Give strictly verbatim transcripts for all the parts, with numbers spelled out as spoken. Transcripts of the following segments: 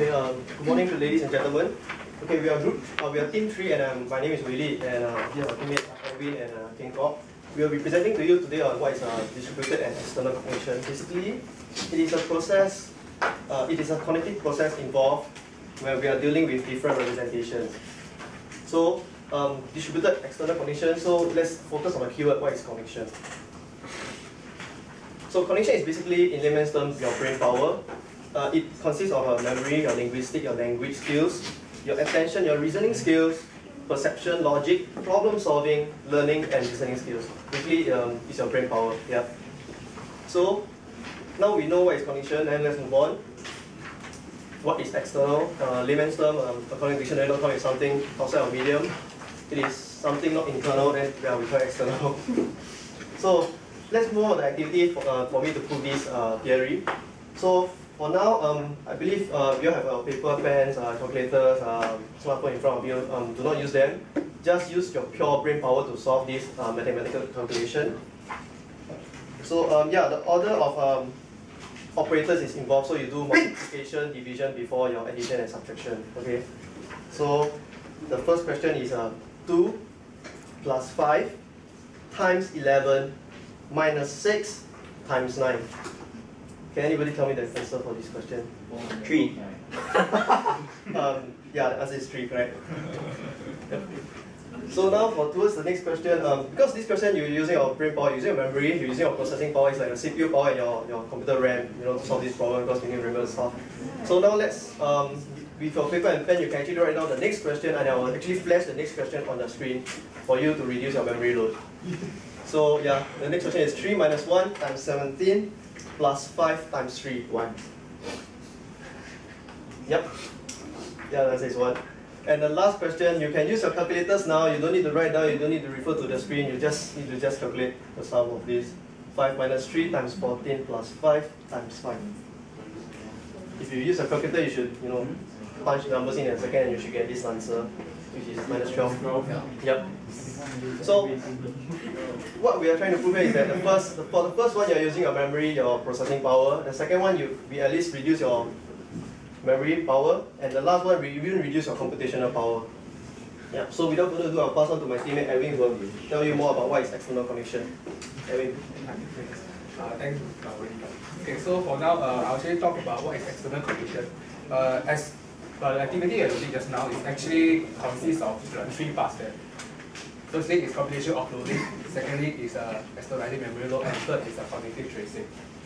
Okay, um, good morning to ladies and gentlemen. Okay, we are group, uh, we are team three, and um, my name is Willie, and uh, here are teammates Edwin and uh, Keng. We will be presenting to you today on what is uh, distributed and external cognition. Basically, it is a process, uh, it is a cognitive process involved where we are dealing with different representations. So, um, distributed external cognition. So let's focus on the keyword. What is cognition? So cognition is basically, in layman's terms, your brain power. Uh, it consists of uh, memory, your linguistic, your language skills, your attention, your reasoning skills, perception, logic, problem solving, learning, and listening skills. Basically, um, it's your brain power. Yeah. So now we know what is cognition, and let's move on. What is external? Uh, layman's term, um, according to dictionary dot com, is something outside of medium. It is something not internal, then yeah, we call it external. So let's move on to the activity for, uh, for me to prove this uh, theory. So for now, um, I believe uh, you have uh, paper, pens, uh, calculators, uh, smartphone in front of you. Um, do not use them. Just use your pure brain power to solve this uh, mathematical calculation. So um, yeah, the order of um, operators is involved. So you do multiplication, division before your addition and subtraction. Okay. So the first question is uh, two plus five times eleven minus six times nine. Can anybody tell me the answer for this question? Three. um, yeah, the answer is three, correct? So now for towards the next question, um, because this question you're using your brain power, you're using your memory, you're using your processing power, it's like your C P U power and your, your computer RAM, you know, to solve this problem because you need to remember stuff. So now let's, um, with your paper and pen, you can actually write down the next question, and I will actually flash the next question on the screen for you to reduce your memory load. So yeah, the next question is three minus one times seventeen plus five times three, one. Yep. Yeah, that says one. And the last question, you can use your calculators now. You don't need to write down, you don't need to refer to the screen. You just need to just calculate the sum of this. five minus three times fourteen plus five times five. If you use a calculator, you should, you know, punch numbers in a second and you should get this answer, which is minus twelve. Yep. So, what we are trying to prove here is that the first, the, for the first one, you're using your memory, your processing power. The second one, you we at least reduce your memory power, and the last one, we even reduce your computational power. Yeah. So without further ado, I'll pass on to my teammate Edwin, who will tell you more about what is external cognition. Edwin. Uh, thanks. Okay, so for now, uh, I'll actually talk about what is external cognition. Uh, as uh, the activity I did just now, it actually consists of uh, three parts there. Firstly is computation offloading, secondly is uh, externalizing memory load, and third is uh, cognitive tracing.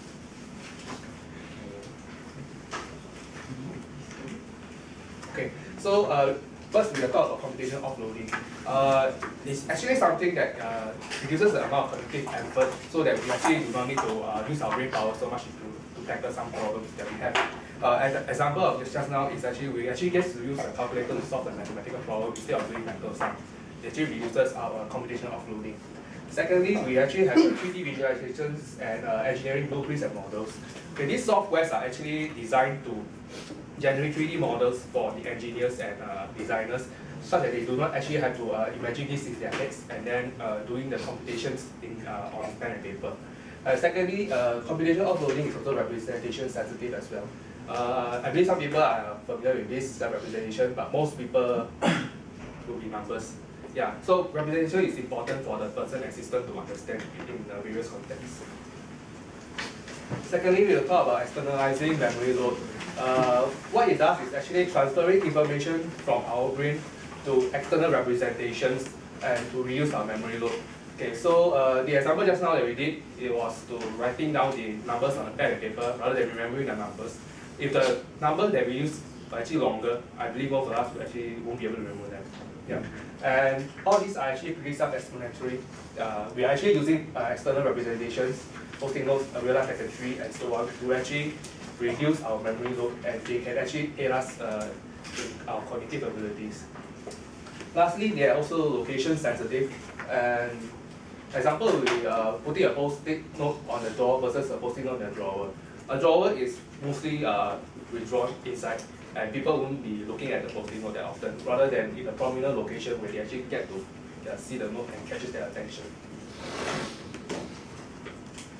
Okay, so uh, first we will talk about computation offloading. Uh, it's actually something that uh, reduces the amount of cognitive effort so that we actually do not need to uh, use our brain power so much to, to tackle some problems that we have. Uh, as an example of this just now is actually we actually get to use a calculator to solve the mathematical problem instead of doing mental sum. It actually reduces our computational offloading. Secondly, we actually have three D visualizations and uh, engineering blueprints and models. Okay, these softwares are actually designed to generate three D models for the engineers and uh, designers, such that they do not actually have to uh, imagine this in their heads and then uh, doing the computations in, uh, on pen and paper. Uh, secondly, uh, computational offloading is also representation sensitive as well. Uh, I believe some people are familiar with this uh, representation, but most people will be numbers. Yeah, so representation is important for the person and system to understand in the various contexts. Secondly, we will talk about externalizing memory load. Uh, what it does is actually transferring information from our brain to external representations and to reduce our memory load. Okay, so uh, the example just now that we did, it was to writing down the numbers on a pen and paper rather than remembering the numbers. If the number that we use are actually longer, I believe most of us actually won't be able to remember them. Yeah. And all these are actually pretty self-explanatory. Uh, we are actually using uh, external representations, posting notes, a real life as a tree, and so on, to actually reduce our memory load, and they can actually aid us uh, in our cognitive abilities. Lastly, they are also location sensitive. And example will be uh, putting a post-it note on the door versus a post-it note in a drawer. A drawer is mostly uh, withdrawn inside, and people won't be looking at the post-it note that often, rather than in a prominent location where they actually get to uh, see the note and catches their attention.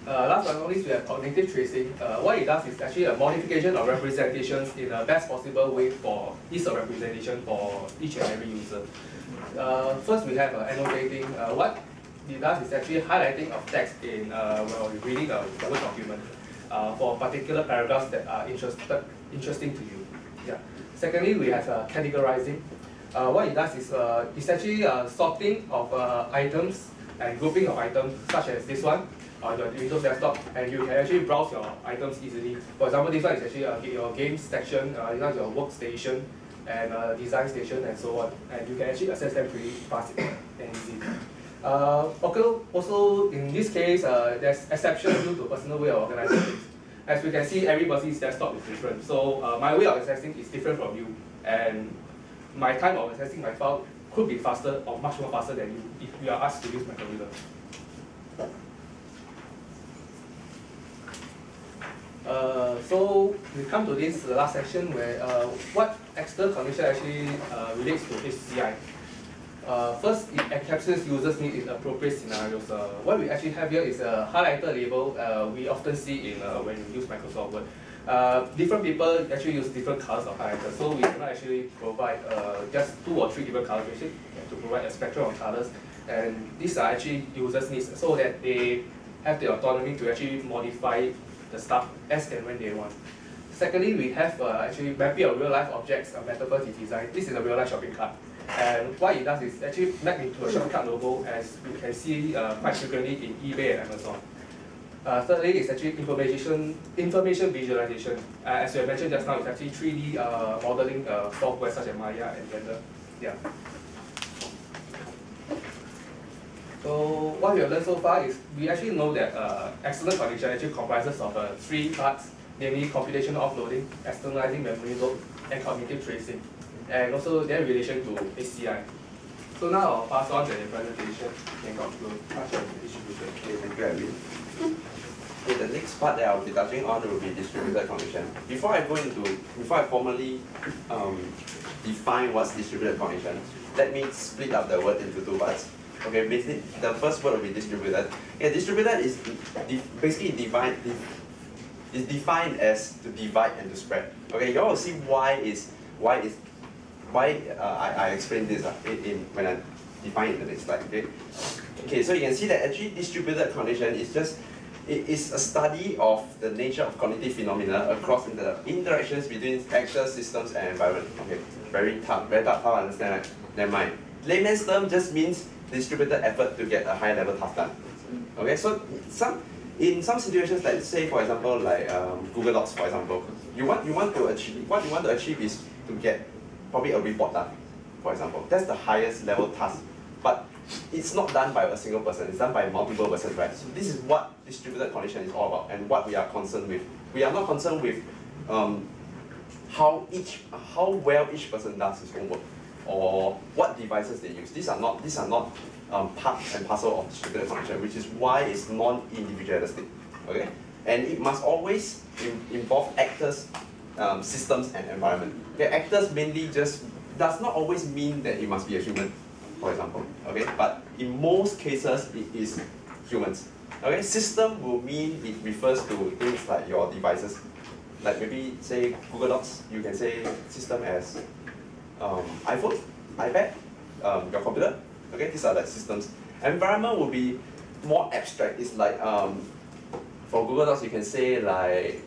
Uh, last but not least, we have cognitive tracing. Uh, what it does is actually a modification of representations in the best possible way for ease of representation for each and every user. Uh, first, we have uh, annotating. Uh, what it does is actually highlighting of text in uh, while reading a Word document uh, for particular paragraphs that are interested, interesting to you. Yeah. Secondly, we have uh, categorizing. Uh, what it does is uh, it's actually uh, sorting of uh, items and grouping of items, such as this one on your Windows desktop, and you can actually browse your items easily. For example, this one is actually uh, your games section, uh, this one is your workstation, and uh, design station, and so on. And you can actually access them pretty fast and easy. Uh, okay, also, in this case, uh, there's exception due to personal way of organizing things. As we can see, everybody's desktop is different. So uh, my way of accessing is different from you, and my time of accessing my file could be faster or much more faster than you if you are asked to use my computer. Uh, so we come to this uh, last section where uh, what external cognition actually uh, relates to H C I. Uh, first, it encapsulates users' needs in appropriate scenarios. Uh, what we actually have here is a highlighter label uh, we often see in uh, when you use Microsoft Word. Uh, different people actually use different colors of highlighters, so we cannot actually provide uh, just two or three different colors. We have to provide a spectrum of colors, and these are actually users' needs, so that they have the autonomy to actually modify the stuff as and when they want. Secondly, we have uh, actually mapping of real-life objects, uh, metaphors in design. This is a real-life shopping cart. And what it does is actually map into a shortcut logo, as you can see uh, quite frequently in eBay and Amazon. Uh, thirdly, it's actually information information visualization. Uh, as we mentioned just now, it's actually three D uh, modeling uh, software such as Maya and Blender. Yeah. So what we have learned so far is we actually know that uh, external cognition actually comprises of uh, three parts, namely computational offloading, externalizing memory load, and cognitive tracing, and also their relation to H C I. So now I'll pass on to the presentation and go through touch on the distribution. Okay, thank you, Edwin. Okay, the next part that I'll be touching on will be distributed cognition. Before I go into, before I formally um, define what's distributed cognition, let me split up the word into two parts. Okay, basically the first word will be distributed. Okay, distributed is de basically defined de is defined as to divide and to spread. Okay, you all will see why is why is why uh, I, I explain this uh, in, in when I define it in the next slide. Okay, okay, so you can see that actually distributed cognition is just it is a study of the nature of cognitive phenomena across the interactions between actors, systems, and environment. Okay, very tough, very tough to understand. Right? Never mind. Layman's term just means distributed effort to get a high level task done. Okay, so some in some situations, like say for example, like um, Google Docs, for example, you want you want to achieve what you want to achieve is to get probably a report done, for example. That's the highest level task, but it's not done by a single person. It's done by multiple persons, right? So this is what distributed cognition is all about, and what we are concerned with. We are not concerned with um, how each how well each person does his homework, or what devices they use. These are not these are not um, part and parcel of distributed cognition, which is why it's non-individualistic. Okay, and it must always in, involve actors, um, systems, and environment. Okay, actors mainly just does not always mean that it must be a human, for example. Okay, but in most cases it is humans. Okay, system will mean it refers to things like your devices, like maybe say Google Docs. You can say system as Um, iPhone, iPad, um, your computer. Okay, these are like systems. Environment will be more abstract. It's like um, for Google Docs, you can say like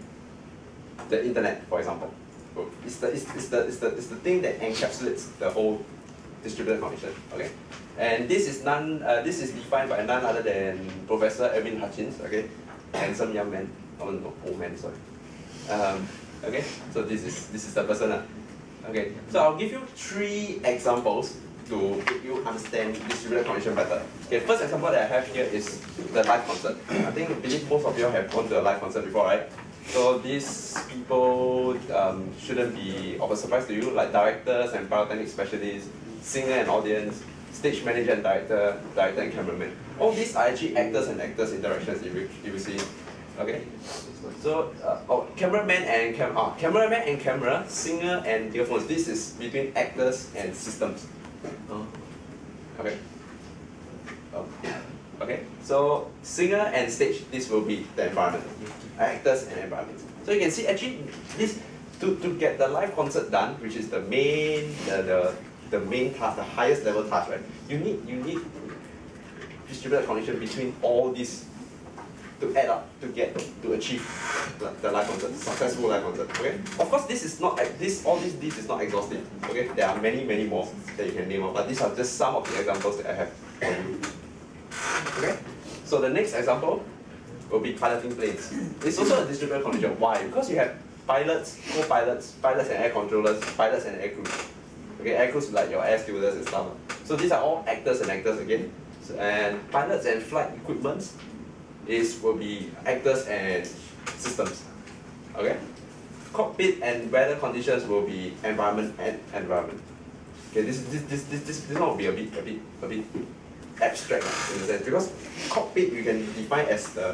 the internet, for example. It's the it's, it's the it's the it's the thing that encapsulates the whole distributed cognition. Okay, and this is none. Uh, this is defined by none other than Professor Edwin. Okay, handsome young man. Oh no, old man. Sorry. Um, okay, so this is this is the person. Uh, Okay, so I'll give you three examples to make you understand distributed cognition better. Okay, first example that I have here is the live concert. I think, I believe most of you have gone to a live concert before, right? So these people um, shouldn't be of a surprise to you, like directors and pyrotechnic specialists, singer and audience, stage manager and director, director and cameraman. All these are actually actors and actors interactions, if you, if you see. Okay, so uh, oh, cameraman and cam oh, cameraman and camera, singer and earphones. This is between actors and systems. Oh. Okay. Oh. Okay. So singer and stage, this will be the environment, actors and environment. So you can see actually this to, to get the live concert done, which is the main the, the the main task, the highest level task, right? You need you need distributed cognition between all these to add up to get to achieve the live concert, successful live concert. Okay. Of course, this is not this all this this is not exhaustive. Okay. There are many many more that you can name of, but these are just some of the examples that I have for you. Okay. So the next example will be piloting planes. It's also a distributed cognition. Why? Because you have pilots, co-pilots, pilots and air controllers, pilots and air crews. Okay, air crews like your air stewardess and stuff. So these are all actors and actors again. So, and pilots and flight equipments is will be actors and systems. Okay? Cockpit and weather conditions will be environment and environment. Okay, this this this this this, this one will be a bit a bit a bit abstract in a sense, because cockpit you can define as the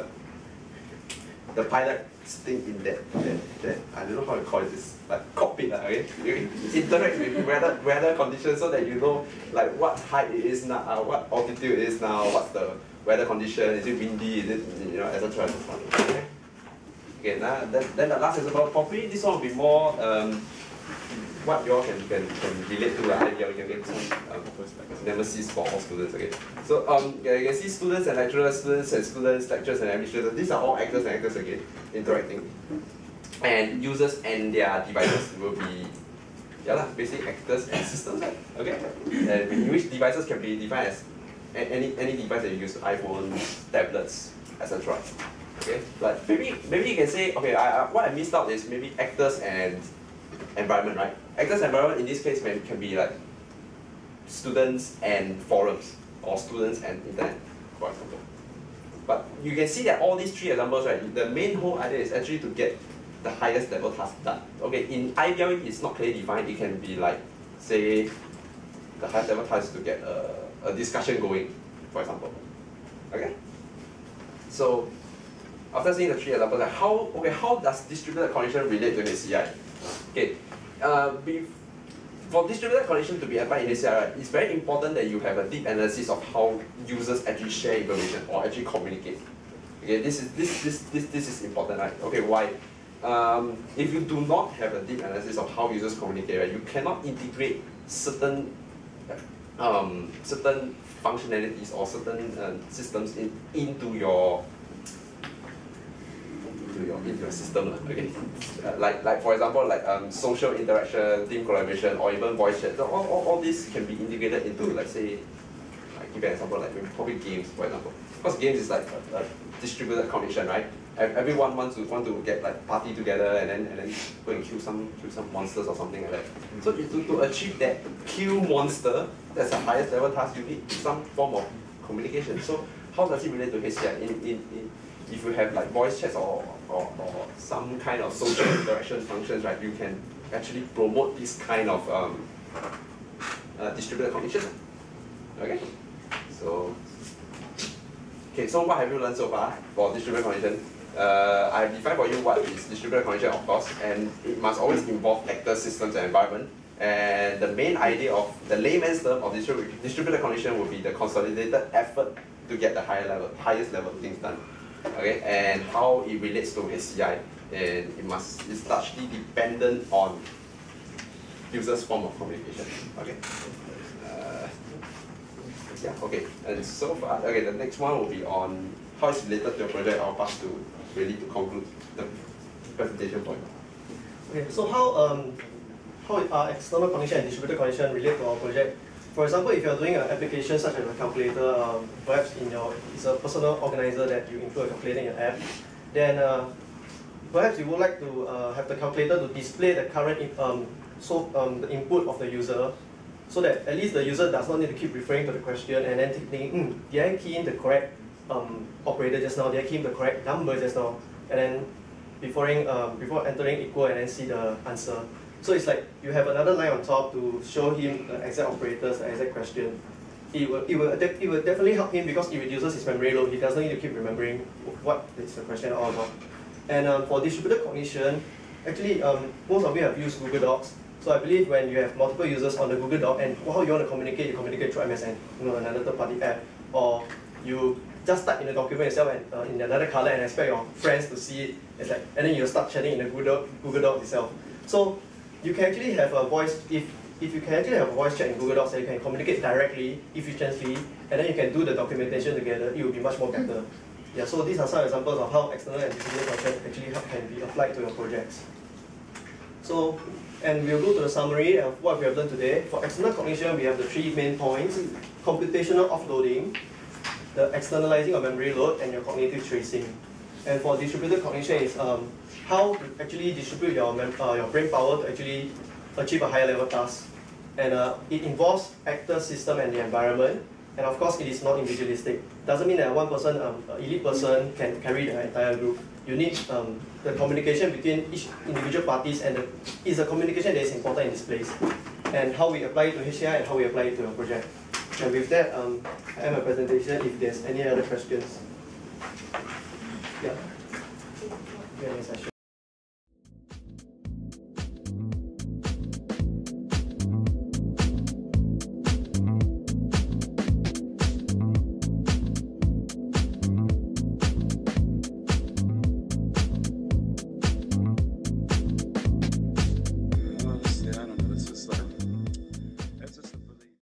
the pilot sitting in that, that, that I don't know how to call it this, like cockpit, okay? You interact with weather weather conditions so that you know like what height it is now, uh, what altitude it is now, what's the weather condition, is it windy, is it, you know, et cetera et cetera. Okay. Okay, now then, then the last example, probably this one will be more um, what you all can, can, can relate to, like, you can get some um, nemesis for all students. Okay. So um, you can see students and lecturers, students and students, lecturers and administrators. These are all actors and actors again, interacting. And users and their devices will be, yeah, lah, basically actors and systems. Okay. And in which devices can be defined as any any device that you use, iPhones, tablets, et cetera. Okay. But maybe maybe you can say, okay, I, I, what I missed out is maybe actors and environment, right? Actors and environment in this case may, can be like students and forums, or students and internet, for example. But you can see that all these three examples, right, the main whole idea is actually to get the highest level task done. Okay, in I B L E it's not clearly defined, it can be like, say, the highest level task is to get a, a discussion going, for example. Okay? So, after seeing the three examples, like how, okay, how does distributed cognition relate to H C I? Okay, uh, for distributed cognition to be applied in H C I, right, it's very important that you have a deep analysis of how users actually share information or actually communicate. Okay, this is this this this this is important, right? Okay, why? Um, if you do not have a deep analysis of how users communicate, right, you cannot integrate certain um, certain functionalities or certain uh, systems in, into your into your into your system, okay? Uh, like like for example, like um, social interaction, team collaboration, or even voice chat. So all, all all this can be integrated into, like, say, like give an example, like probably games, for example. Because games is like a, a distributed cognition, right? Everyone wants to want to get like party together and then and then go and kill some kill some monsters or something like that. So to, to achieve that kill monster, that's the highest level task. You need some form of communication. So how does it relate to H C I? In, in, in if you have like voice chats or, or or some kind of social interaction functions, right? You can actually promote this kind of um, uh, distributed cognition. Okay, so. Okay, so what have you learned so far for distributed cognition? Uh, I've defined for you what is distributed cognition, of course, and it must always involve actors, systems, and environment. And the main idea of the layman's term of distributed, distributed cognition will be the consolidated effort to get the higher level, highest level things done. Okay, and how it relates to H C I, and it must it's largely dependent on users' form of communication. Okay. Uh, Yeah, okay, and so far, okay, the next one will be on how it's related to your project. I'll pass to really to conclude the presentation point. Okay, so how um how are external cognition and distributed cognition relate to our project? For example, if you're doing an application such as a calculator, um, perhaps in your it's a personal organizer that you include a calculator in your app, then uh, perhaps you would like to uh, have the calculator to display the current um so um the input of the user, so that at least the user does not need to keep referring to the question and then thinking, hmm, did I key in the correct um, operator just now? Did I key in the correct number just now? And then before, um, before entering equal and then see the answer. So it's like you have another line on top to show him the exact operators, the exact question. It will, it will, it will definitely help him because it reduces his memory load. He doesn't need to keep remembering what is the question all about. And um, for distributed cognition, actually um, most of you have used Google Docs. So I believe when you have multiple users on the Google Doc and how you want to communicate, you communicate through M S N, you know, another third-party app, or you just type in the document itself and uh, in another color and expect your friends to see it. It's like, and then you start chatting in the Google Google Docs itself. So you can actually have a voice if if you can actually have a voice chat in Google Docs and you can communicate directly, efficiently, and then you can do the documentation together, it will be much more better. Yeah, so these are some examples of how external and distributed cognition actually can be applied to your projects. So, and we'll go to the summary of what we have done today. For external cognition, we have the three main points: computational offloading, the externalizing of memory load, and your cognitive tracing. And for distributed cognition, is um, how to actually distribute your, mem uh, your brain power to actually achieve a higher level task. And uh, it involves actor, system, and the environment. And of course, it is not individualistic. Doesn't mean that one person, um, an elite person, can carry the entire group. You need um, the communication between each individual parties, and the, it's the communication that is important in this place. And how we apply it to H C I and how we apply it to your project. And with that, um, I end my presentation. If there's any other questions. Yeah. Q and A session.